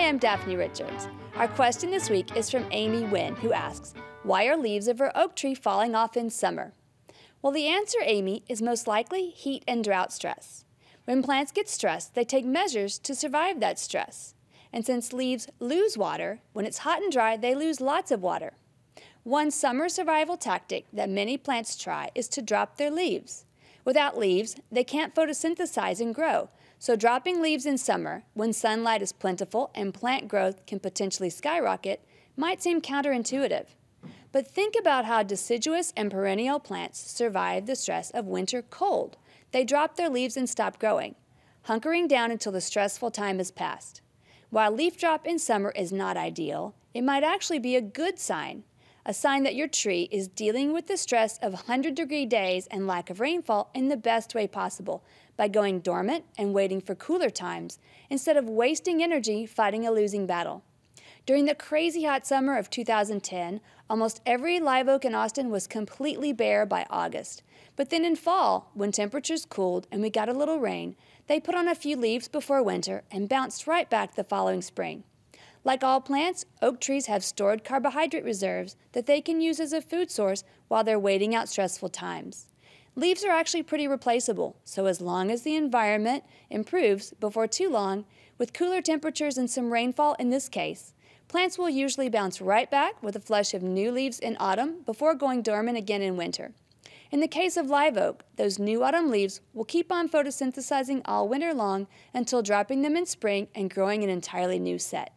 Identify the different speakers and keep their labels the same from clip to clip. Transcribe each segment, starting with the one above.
Speaker 1: I'm Daphne Richards. Our question this week is from Amy Wynn, who asks, why are leaves of her oak tree falling off in summer? Well, the answer, Amy, is most likely heat and drought stress. When plants get stressed, they take measures to survive that stress. And since leaves lose water, when it's hot and dry, they lose lots of water. One summer survival tactic that many plants try is to drop their leaves. Without leaves, they can't photosynthesize and grow. So dropping leaves in summer, when sunlight is plentiful and plant growth can potentially skyrocket, might seem counterintuitive. But think about how deciduous and perennial plants survive the stress of winter cold. They drop their leaves and stop growing, hunkering down until the stressful time has passed. While leaf drop in summer is not ideal, it might actually be a good sign. A sign that your tree is dealing with the stress of 100-degree days and lack of rainfall in the best way possible by going dormant and waiting for cooler times instead of wasting energy fighting a losing battle. During the crazy hot summer of 2010, almost every live oak in Austin was completely bare by August. But then in fall, when temperatures cooled and we got a little rain, they put on a few leaves before winter and bounced right back the following spring. Like all plants, oak trees have stored carbohydrate reserves that they can use as a food source while they're waiting out stressful times. Leaves are actually pretty replaceable, so as long as the environment improves before too long, with cooler temperatures and some rainfall in this case, plants will usually bounce right back with a flush of new leaves in autumn before going dormant again in winter. In the case of live oak, those new autumn leaves will keep on photosynthesizing all winter long until dropping them in spring and growing an entirely new set.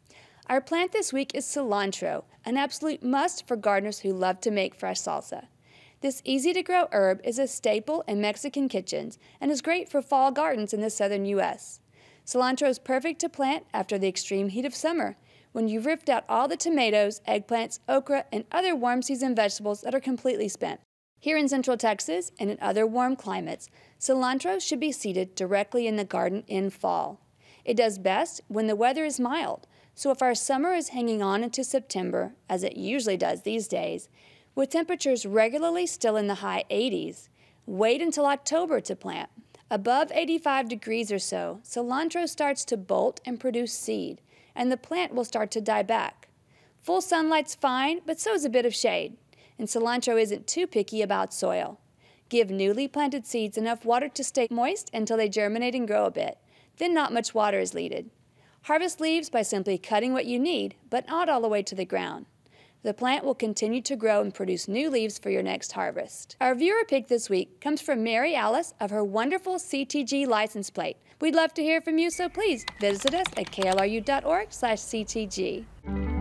Speaker 1: Our plant this week is cilantro, an absolute must for gardeners who love to make fresh salsa. This easy-to-grow herb is a staple in Mexican kitchens and is great for fall gardens in the southern U.S. Cilantro is perfect to plant after the extreme heat of summer, when you've ripped out all the tomatoes, eggplants, okra, and other warm season vegetables that are completely spent. Here in Central Texas and in other warm climates, cilantro should be seeded directly in the garden in fall. It does best when the weather is mild. So if our summer is hanging on into September, as it usually does these days, with temperatures regularly still in the high 80s, wait until October to plant. Above 85 degrees or so, cilantro starts to bolt and produce seed, and the plant will start to die back. Full sunlight's fine, but so is a bit of shade, and cilantro isn't too picky about soil. Give newly planted seeds enough water to stay moist until they germinate and grow a bit, then not much water is needed. Harvest leaves by simply cutting what you need, but not all the way to the ground. The plant will continue to grow and produce new leaves for your next harvest. Our viewer pick this week comes from Mary Alice of her wonderful CTG license plate. We'd love to hear from you, so please visit us at klru.org/CTG.